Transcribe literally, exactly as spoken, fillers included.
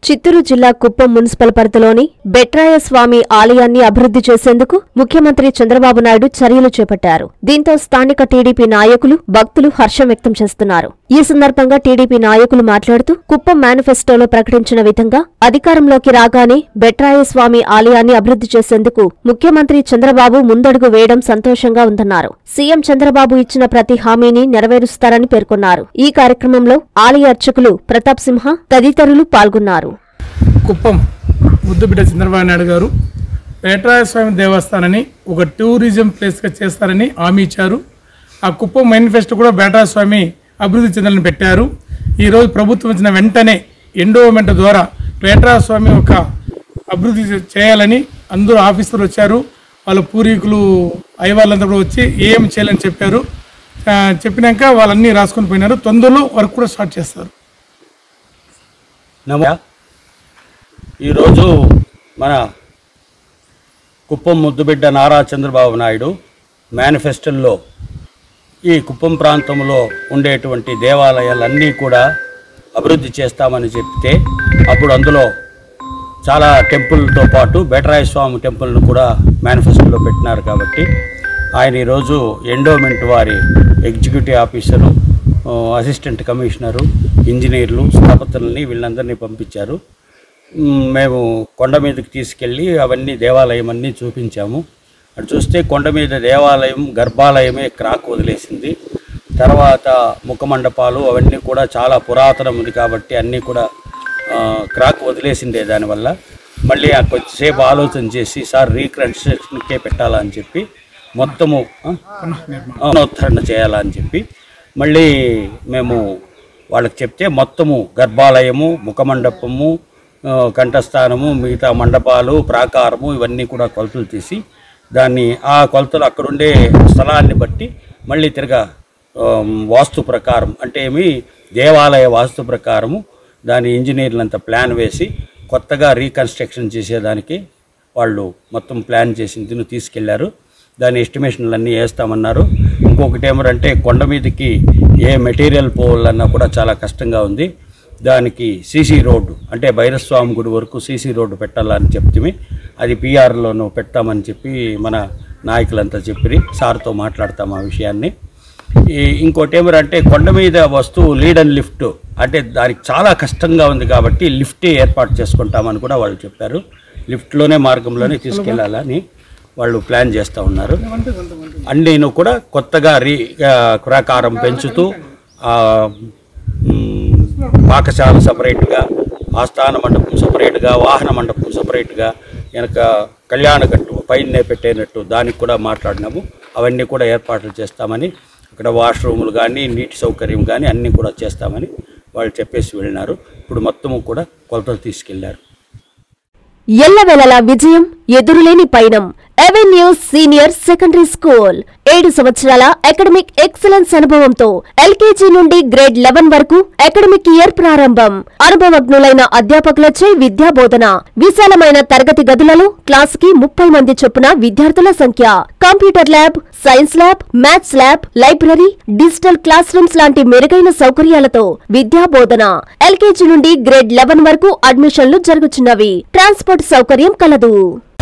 చిత్తూరు జిల్లా కుప్పం మున్సిపల్ పరిధిలోని బెట్రాయస్వామి ఆలయాన్ని అభివృద్ధి చేసేందుకు ముఖ్యమంత్రి చంద్రబాబు నాయుడు చర్యలు చేపట్టారు. దీంతో స్థానిక టీడీపీ నాయకులు, భక్తులు హర్షం వ్యక్తం చేస్తున్నారు. ఈ సందర్భంగా టీడీపీ నాయకులు మాట్లాడుతూ కుప్పం మేనిఫెస్టోలో ప్రకటించిన విధంగా అధికారంలోకి రాగానే బెట్రాయస్వామి ఆలయాన్ని అభివృద్ధి చేసేందుకు ముఖ్యమంత్రి చంద్రబాబు ముందడుగు వేయడం సంతోషంగా ఉందన్నారు. సీఎం చంద్రబాబు ఇచ్చిన ప్రతి హామీని నెరవేరుస్తారని పేర్కొన్నారు. ఈ కార్యక్రమంలో ఆలయ అర్చకులు ప్రతాప్ సింహ తదితరులు పాల్గొన్నారు. కుప్పం ముద్దుబిడ్డ చంద్రబాబు నాయుడు గారు బెట్రాయస్వామి దేవస్థానాన్ని ఒక టూరిజం ప్లేస్గా చేస్తారని హామీ ఇచ్చారు. ఆ కుప్పం మేనిఫెస్టో కూడా బెట్రాయస్వామి అభివృద్ధి చెందాలని పెట్టారు. ఈరోజు ప్రభుత్వం వచ్చిన వెంటనే ఎండోమెంట్ ద్వారా బెట్రాయస్వామి ఒక అభివృద్ధి చేయాలని అందరూ ఆఫీసర్లు వచ్చారు. వాళ్ళ పూర్వీకులు అయ్యవాళ్ళంతా కూడా వచ్చి ఏం చేయాలని చెప్పారు. చెప్పినాక వాళ్ళన్నీ రాసుకొని పోయినారు. తొందరలో వర్క్ కూడా స్టార్ట్ చేస్తారు. ఈరోజు మన కుప్పం ముద్దుబిడ్డ నారా చంద్రబాబు నాయుడు మేనిఫెస్టోలో ఈ కుప్పం ప్రాంతంలో ఉండేటువంటి దేవాలయాలన్నీ కూడా అభివృద్ధి చేస్తామని చెప్తే అప్పుడు అందులో చాలా టెంపుల్తో పాటు బెట్రాయస్వామి టెంపుల్ను కూడా మేనిఫెస్టోలో పెట్టినారు. కాబట్టి ఆయన ఈరోజు ఎండోమెంట్ వారి ఎగ్జిక్యూటివ్ ఆఫీసరు, అసిస్టెంట్ కమిషనరు, ఇంజనీర్లు, స్థాపతులని వీళ్ళందరినీ పంపించారు. మేము కొండ మీదకి తీసుకెళ్ళి అవన్నీ దేవాలయం అన్నీ చూపించాము. అటు చూస్తే కొండ మీద దేవాలయం గర్భాలయమే క్రాక్ వదిలేసింది. తర్వాత ముఖమండపాలు అవన్నీ కూడా చాలా పురాతనం ఉంది కాబట్టి అన్నీ కూడా క్రాక్ వదిలేసిందే. దానివల్ల మళ్ళీ కొద్దిసేపు ఆలోచన చేసి సార్ రీకన్స్ట్రక్షన్కే పెట్టాలని చెప్పి మొత్తము పునరుద్ధరణ చేయాలని చెప్పి మళ్ళీ మేము వాళ్ళకి చెప్తే మొత్తము గర్భాలయము, ముఖమండపము, కంఠస్థానము, మిగతా మండపాలు, ప్రాకారము ఇవన్నీ కూడా కొలతలు తీసి దాన్ని ఆ కొలతలు అక్కడుండే స్థలాన్ని బట్టి మళ్ళీ తిరగా వాస్తు ప్రకారం అంటే ఏమి దేవాలయ వాస్తు ప్రకారము దాని ఇంజనీర్లంతా ప్లాన్ వేసి కొత్తగా రీకన్స్ట్రక్షన్ చేసేదానికి వాళ్ళు మొత్తం ప్లాన్ చేసి తీసుకెళ్లారు. దాని ఎస్టిమేషన్లు అన్నీ వేస్తామన్నారు. ఇంకొకటి ఏమంటే కొండ మీదకి ఏ మెటీరియల్ పోవాలన్నా కూడా చాలా కష్టంగా ఉంది. దానికి సీసీ రోడ్డు అంటే భైరస్వామి గుడి వరకు సీసీ రోడ్డు పెట్టాలని చెప్తే అది పీఆర్లోనూ పెడతామని చెప్పి మన నాయకులంతా చెప్పి సార్తో మాట్లాడతాం ఆ విషయాన్ని. ఈ ఇంకోటి ఏమంటే కొండ మీద వస్తువు లీడ్ అండ్ లిఫ్ట్ అంటే దానికి చాలా కష్టంగా ఉంది కాబట్టి లిఫ్టే ఏర్పాటు చేసుకుంటామని కూడా వాళ్ళు చెప్పారు. లిఫ్ట్లోనే మార్గంలోనే తీసుకెళ్ళాలని వాళ్ళు ప్లాన్ చేస్తూ ఉన్నారు. అన్నీను కూడా కొత్తగా రీ ప్రాకారం పెంచుతూ పాకశాల సపరేట్గా, ఆస్థాన మండపం సపరేట్గా, వాహన మండపం సపరేట్గా, వెనక కళ్యాణగట్టు పైనే పెట్టేనట్టు దానికి కూడా మాట్లాడినాము. అవన్నీ కూడా ఏర్పాట్లు చేస్తామని, అక్కడ వాష్రూములు కానీ నీటి సౌకర్యం కానీ అన్నీ కూడా చేస్తామని వాళ్ళు చెప్పేసి వెళ్ళినారు. ఇప్పుడు మొత్తము కూడా కొలతలు తీసుకెళ్లారు. ఎల్లవేళలా విజయం, ఎదురులేని పయనం. ఎవెన్యూస్ సీనియర్ సెకండరీ స్కూల్ ఏడు సంవత్సరాల అకాడమిక్ ఎక్సలెన్స్ అనుభవంతో ఎల్కేజీ నుండి గ్రేడ్ లెవెన్ వరకు అకాడమిక్ ఇయర్ ప్రారంభం. అనుభవజ్ఞులైన అధ్యాపకులచే విద్యా బోధన. విశాలమైన తరగతి గదులలో క్లాస్ కి ముప్పై మంది చొప్పున విద్యార్థుల సంఖ్య. Computer lab, science lab, maths lab, library, digital classrooms లాంటి మెరుగైన సౌకర్యాలతో విద్యా బోధన. ఎల్కేజీ నుండి గ్రేడ్ లెవెన్ వరకు అడ్మిషన్లు జరుగుతున్నవి. ట్రాన్స్పోర్ట్ సౌకర్యం కలదు.